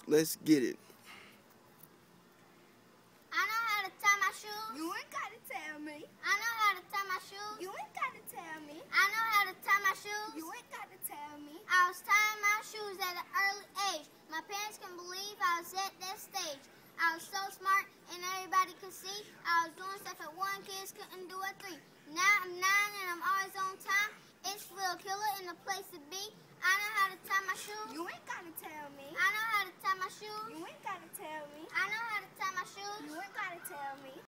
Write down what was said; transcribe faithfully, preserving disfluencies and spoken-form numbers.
shoes. Let's get it. I know how to tie my shoes. You ain't gotta tell me. I know how to tie my shoes. You ain't gotta tell me. I know how to tie my shoes. You ain't gotta tell me. I was tying my shoes at an early age. My parents can believe I was at that stage. I was so smart and everybody could see. I was doing stuff that one kids couldn't do at three. Now I'm nine and I'm always on time. It's real killer in the place to be. I know how to tie my shoes. You ain't gotta tell me. I know how to tie my shoes. You ain't gotta tell me. I know how to tie my shoes. You ain't gotta tell me.